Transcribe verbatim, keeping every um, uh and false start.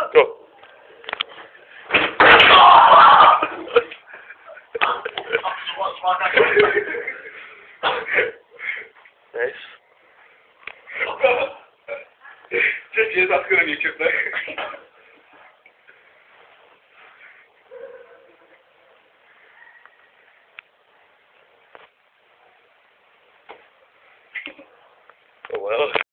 Go. Nice. Just use that on YouTube now. Oh well.